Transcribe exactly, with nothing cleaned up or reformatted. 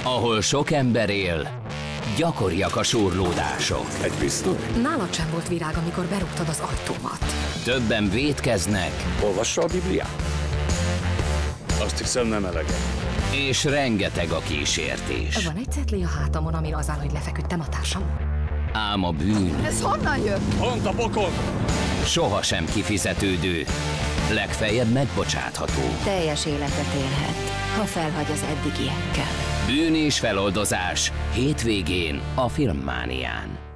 Ahol sok ember él, gyakoriak a surlódások. Egy pisztoly? Nálad sem volt virág, amikor berúgtad az ajtómat. Többen vétkeznek. Olvassa a Bibliát? Azt hiszem, nem eleget. És rengeteg a kísértés. Van egy cetli a hátamon, ami az áll, hogy lefeküdtem a társam. Ám a bűn Ez honnan jött? Pont a pokol! sohasem kifizetődő, legfeljebb megbocsátható. Teljes életet élhet, ha felhagy az eddigiekkel. Bűn és feloldozás hétvégén a Filmmánián.